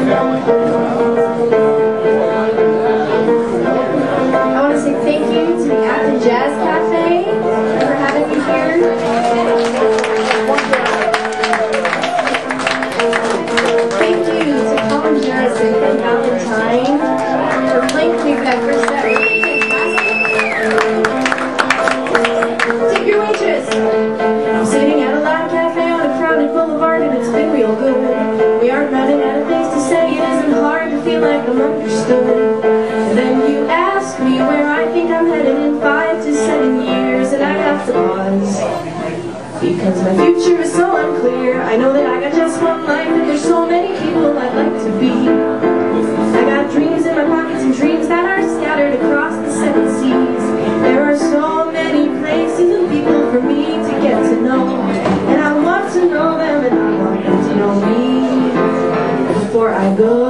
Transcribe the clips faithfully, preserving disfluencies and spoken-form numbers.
want to say thank you to the Acton Jazz Cafe for having me here. Thank you to Colin Jarrison and Valentine for playing with me for that first set. Really fantastic. Tip your waitress. I'm sitting at a loud cafe on a crowded boulevard and it's been real good. We aren't running out of things to say. It isn't hard to feel like I'm understood. And then you ask me where I think I'm headed in five to seven years, and I have to pause because my future is so unclear. I know that I got just one life, and there's so many people I'd like to be. I got dreams in my pockets and dreams that are scattered across the seven seas. There are so many places and people for me to get to know, and I want to know them, and I want them to know me before I go.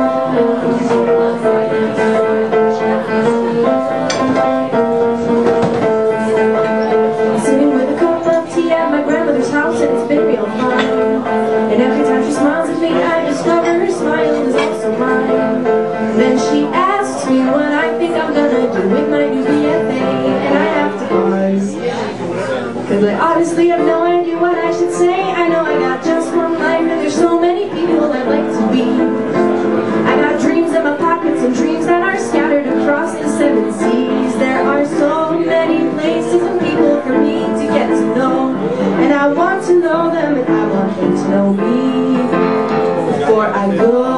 Sitting with a cup of tea at my grandmother's house, and it's been real fun. And every time she smiles at me, I discover her smile is also mine. Then she asks me what I think I'm gonna do with my new B F A, and I have to pause, cause I honestly have no idea what I should say. I know I got just one life, and there's so many people I'd like to be. I got dreams in my pockets and dreams that are scattered across the seven seas. There are so many places and people for me to get to know, and I want to know them, and I want them to know me before I go.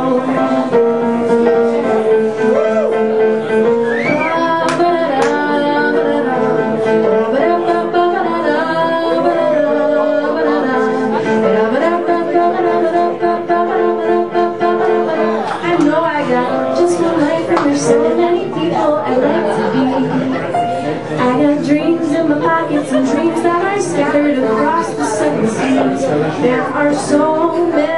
So many people I like to be. I got dreams in my pockets and dreams that are scattered across the seven seas. There are so many